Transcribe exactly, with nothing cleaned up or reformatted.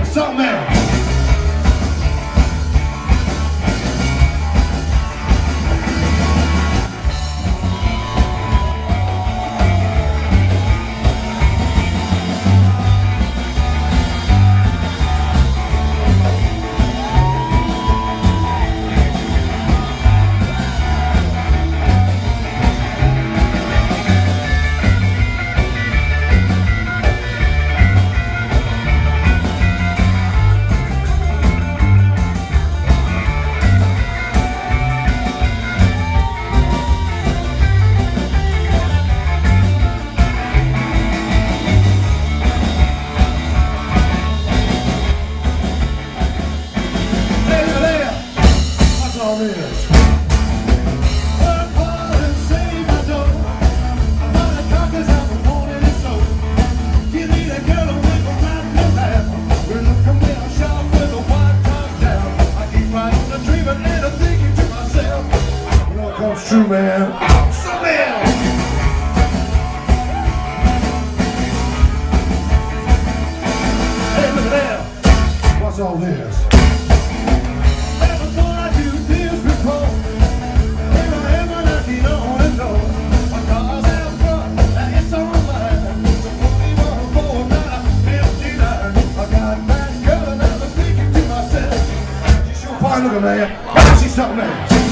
something else. Comes true, man. Something else. Hey, look at that. What's all this? Every time I do this before, every ever knocking on the door. My car's out front, and it's alright. So twenty-one for nine fifty-nine. I got that girl, and I'm thinking to myself, she's sure fine looking, man. She's something else.